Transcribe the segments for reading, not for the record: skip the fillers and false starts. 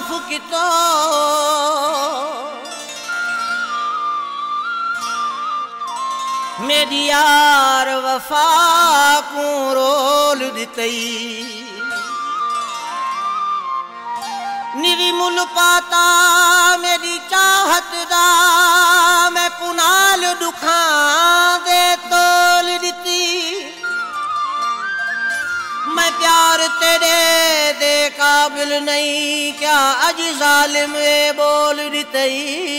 माफ कितो मेरी यार वफा को रोल दितई निवी मुल पाता मेरी चाहत दा मैं कुनाल दुखा दे तोल दिती मैं प्यार तेरे दे काबिल नहीं क्या अज जालिम बोल दितई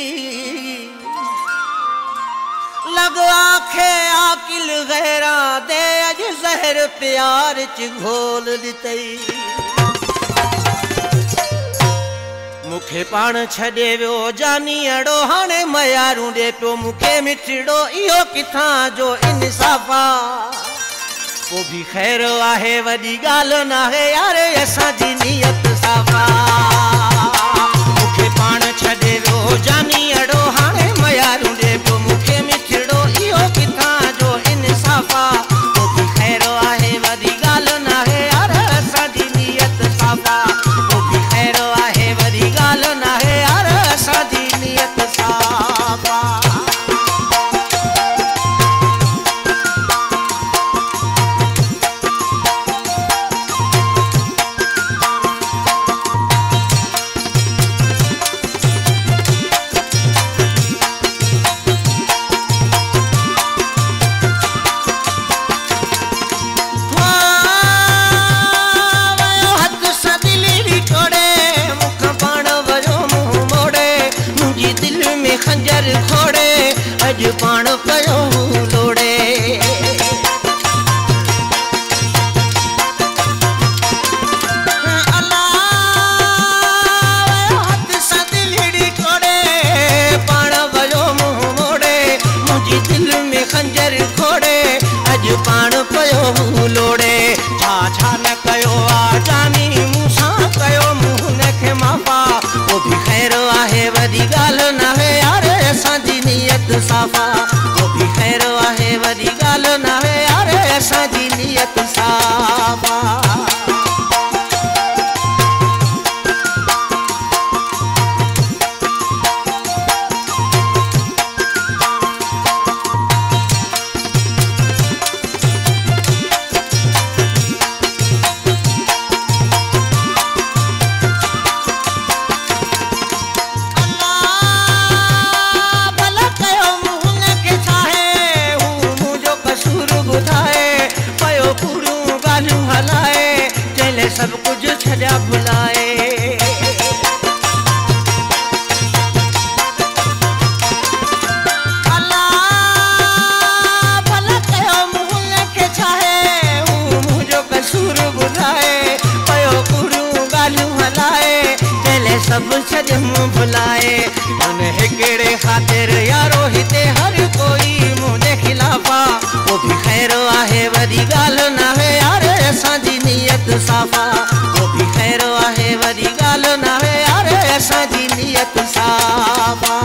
लग आखे आकिल गैरा दे अज जहर प्यार च घोल दितई मुखे पान छड़े वो जानी अड़ो हाने मयारू दे पियो मुखे मिठड़ो इहो किथां जो इंसाफा वो भी खैर आहे वडी गाल ना है यार असा जी नियत साफा मुखे पान छड़े वो जानी अड़ो हाने मयारू दे पियो मुखे मिठड़ो इहो किथां जो इंसाफा वो भी खैर आहे वडी गाल ना है यार असा जी नियत साफा वो भी खैर आहे वडी गाल ना है यार असा जी नियत साफा खंजर खोड़े अज पान कयो लोड़े हाथ सदिलड़ी खोड़े पान वयो मुंह मोड़े मुझी दिल में खंजर खोड़े अज पान कयो लोड़े छा न कयो आ जानी मूसा कयो मुंह नखे माफा वो भी खैर आहे वडी गाल ना है असांजी नियत साफा वो भी खैर आहे वडी गाल ना है यार असांजी नियत साफा सब कुछ छड़ा भुलाए अल्लाह भला कयो मुंह के चाहे मुझो कसूर बुधाए पयो कुरू गालू हलाए चले सब छड़ मुंह भुलाए मन हिकड़े खातिर यारो हिते हर कोई मुझे खिलाफा वो भी खैर आहे वडी गाल ना है यार असांजी नियत साफा वो भी खैर आहे वडी गाल ना है यार असांजी नियत साफा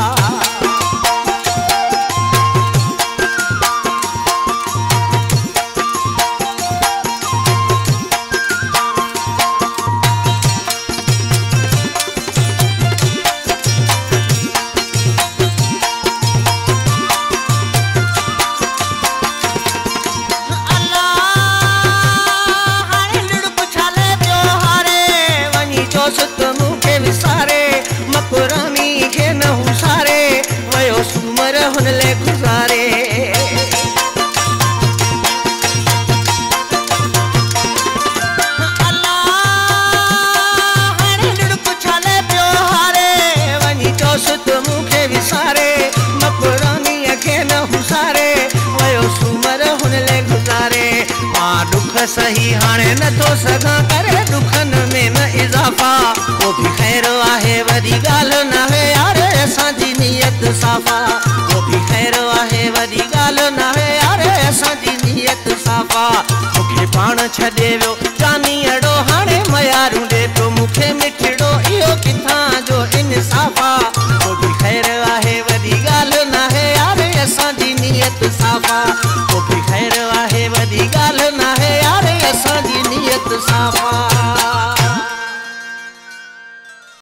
ले गुजारे अल्लाह हरे लुड़क छाले पियो हारे वनी चोसत मुखे विसारे मकुरानी अखे न हुसारे वयो सुमर हुन ले गुजारे मां दुख सही हाणे न तो सगा करे दुखन में न इजाफा वो भी खैर आहे वडी गाल ना है यार असांजी नियत साफा वो भी खैर आहे वडी गाल ना है यार असांजी नियत साफा मुखे पान छड़े वियो जानी अड़ो हाणे मयारू दे तो मुखे मिठड़ो इहो किथां जो इंसाफा वो भी खैर आहे वडी गाल ना है यार असांजी नियत साफा वो भी खैर आहे वडी गाल ना है यार असांजी नियत साफा